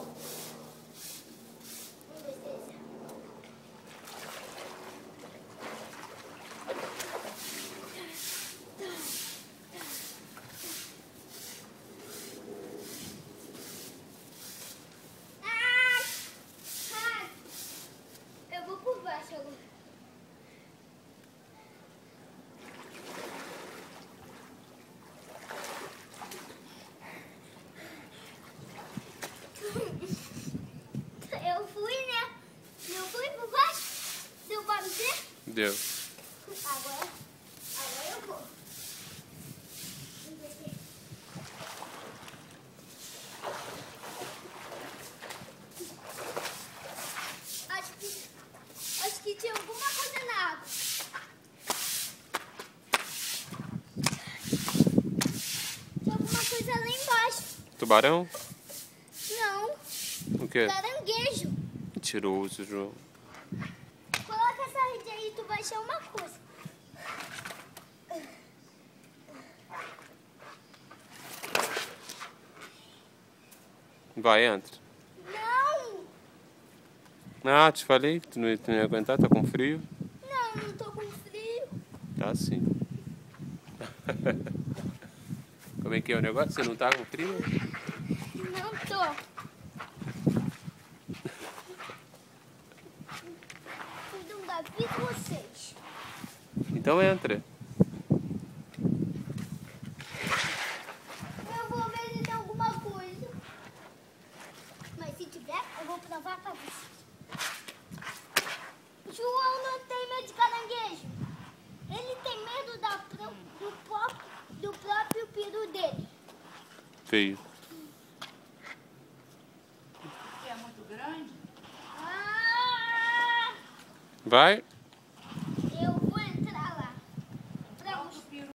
Eu vou por baixo agora. Eu fui, né? Eu fui por baixo. Deu pra me ver? Deu. Agora eu vou. Acho que tinha alguma coisa na água. Tinha alguma coisa lá embaixo. Tubarão? Não. O quê? Caranguejo. Mentiroso, João. Coloca essa rede aí, tu vai achar uma coisa. Vai, entra. Não! Ah, te falei que tu não ia aguentar, tá com frio? Não tô com frio. Tá sim. Como é que é o negócio? Você não tá com frio? Não tô. Fui de um lugar, vi vocês. Então entra. Eu vou ver se tem alguma coisa. Mas se tiver, eu vou provar pra vocês. João não tem medo de caranguejo. Ele tem medo do próprio peru dele. Feio. É muito grande? Ah! Vai.